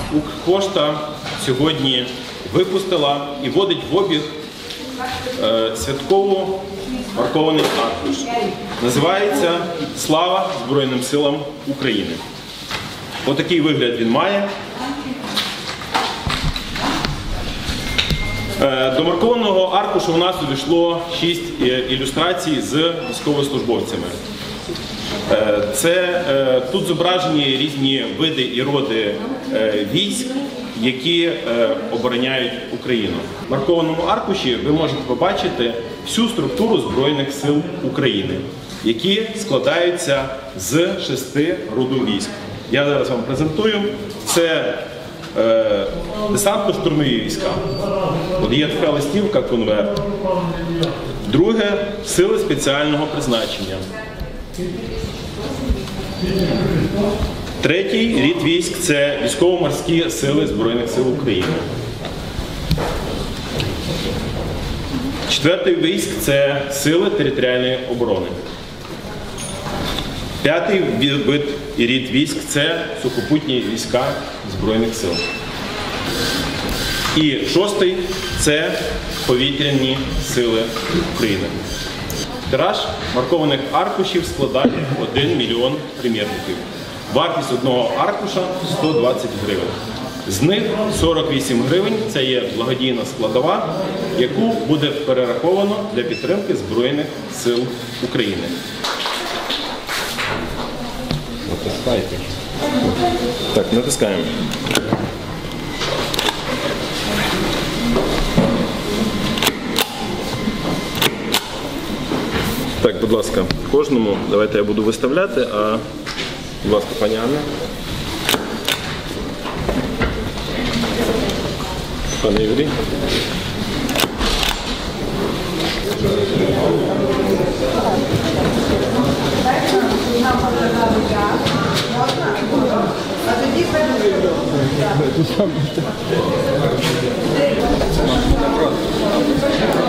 Укрпошта сьогодні випустила і вводить в обіг святково маркований аркуш. Називається «Слава Збройним силам України». Отакий вигляд він має. До маркованого аркушу у нас увійшло 6 ілюстрацій з військовослужбовцями. Тут зображені різні види і роди військ, які обороняють Україну. В маркованому аркуші ви можете побачити всю структуру Збройних сил України, які складаються з 6 родів військ. Я зараз вам презентую. Це десантно-штурмові війська. От є така листівка, конверт. Друге – сили спеціального призначення. Третій рід військ – це військово-морські сили Збройних сил України. Четвертий військ – це сили територіальної оборони. П'ятий вид і рід військ – це сухопутні війська Збройних сил. І шостий – це повітряні сили України. Тираж маркованих аркушів складає 1 мільйон примірників. Вартість одного аркуша – 120 гривень. З них 48 гривень – це є благодійна складова, яку буде перераховано для підтримки Збройних сил України. Натискайте. Так, натискаємо. Так, будь ласка, кожному, давайте я буду виставляти, а, будь ласка, пані Анна. Пане Юрій. А тоді